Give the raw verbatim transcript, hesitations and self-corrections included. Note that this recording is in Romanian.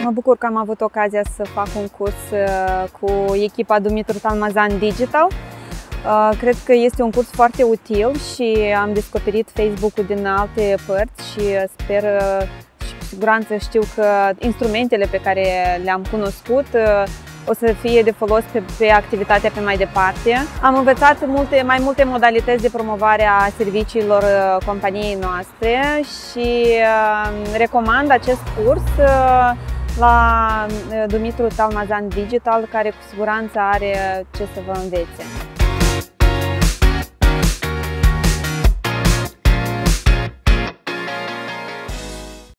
Mă bucur că am avut ocazia să fac un curs cu echipa Dumitru Talmazan Digital. Cred că este un curs foarte util și am descoperit Facebook-ul din alte părți și sper și cu siguranță știu că instrumentele pe care le-am cunoscut o să fie de folos pe, pe activitatea pe mai departe. Am învățat multe, mai multe modalități de promovare a serviciilor companiei noastre și recomand acest curs la Dumitru Talmazan Digital, care cu siguranță are ce să vă învețe.